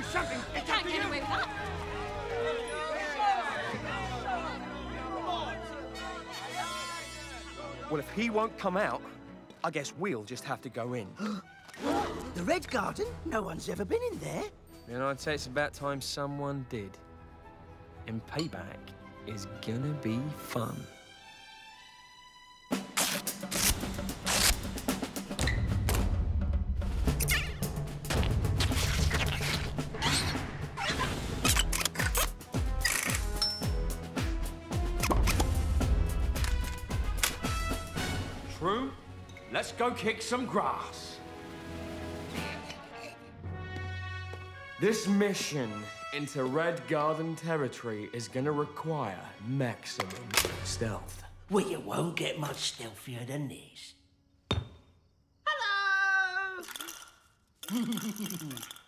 something. You can't get away with that. Well, if he won't come out, I guess we'll just have to go in. The Red Garden? No one's ever been in there. Then I'd say it's about time someone did. And payback is gonna be fun. True. Let's go kick some grass. This mission into Red Garden territory is gonna require maximum stealth. Well, you won't get much stealthier than this. Hello!